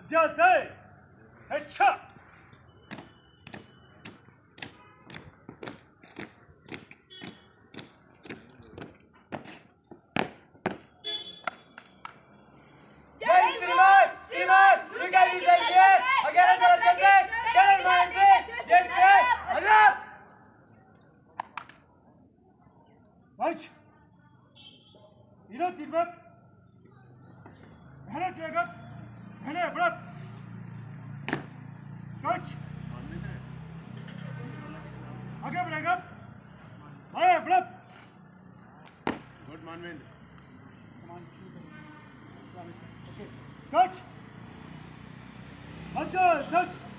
जैसे अच्छा March! तीनों तीन बार धने चलेगा धने बड़ा स्कॉच आगे बढ़ेगा आए बड़ा गुड मानवेंद्र स्कॉच अच्छा सच